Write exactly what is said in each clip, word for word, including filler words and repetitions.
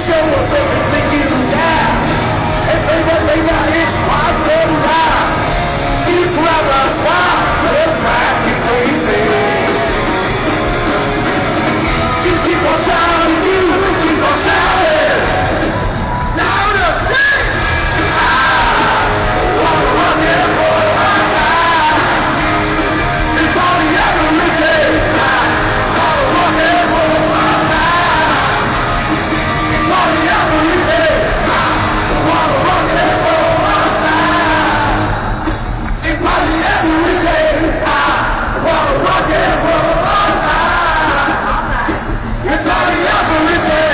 show us everything you got. Hey baby, baby, it's quite the ride. Each rubber stop will drive you crazy. You keep on shouting, you keep on shouting. Louder, sing! I wanna rock and roll all night. It's party every day. I wanna rock and roll all night. Party every day. I wanna rock and roll all night. It's party every day. I wanna rock and roll all night. It's party every day.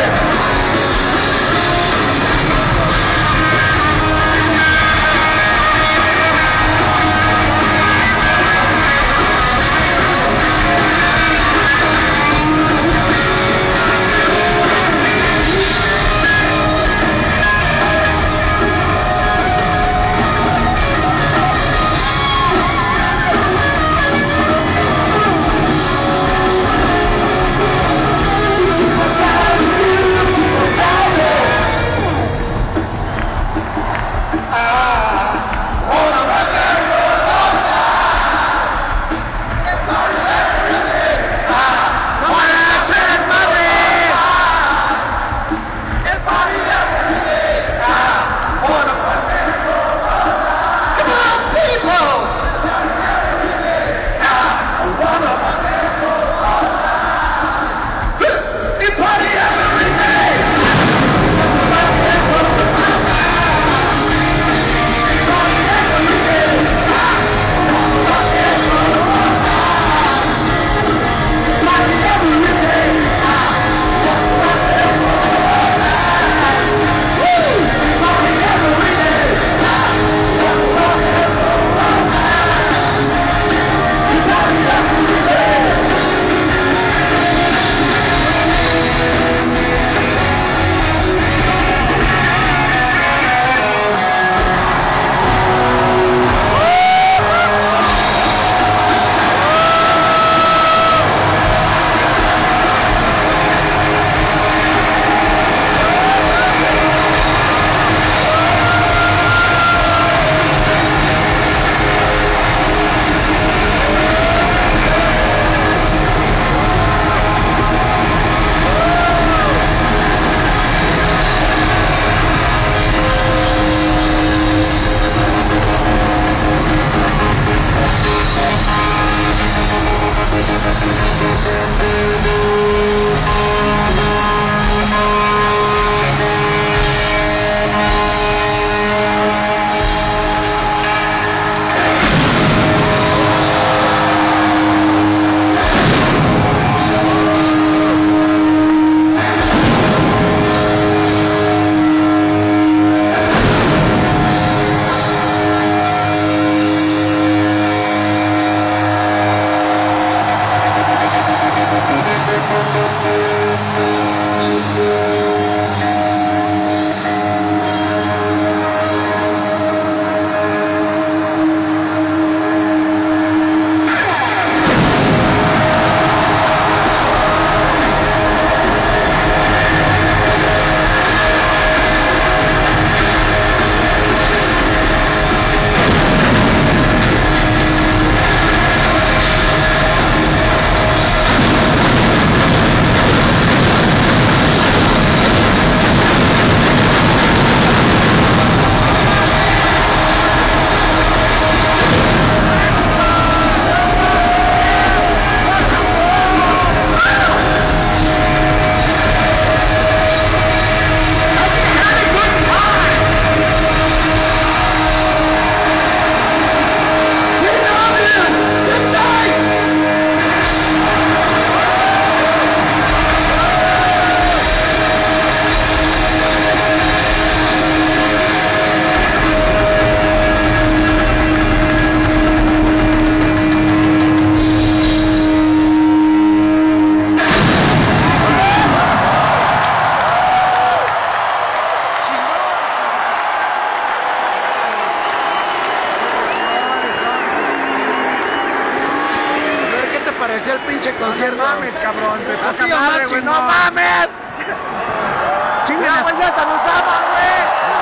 parecía el pinche concierto. No mames, cabrón. Te Así toca o madre, más güey, chingón. no mames. Chinguen Ya, a güey, su- ya se nos ama, güey.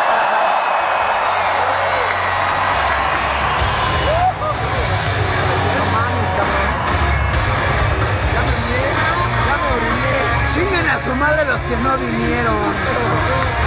No mames, cabrón. Ya me oriné, ya me oriné. chinguen a su madre los que no vinieron.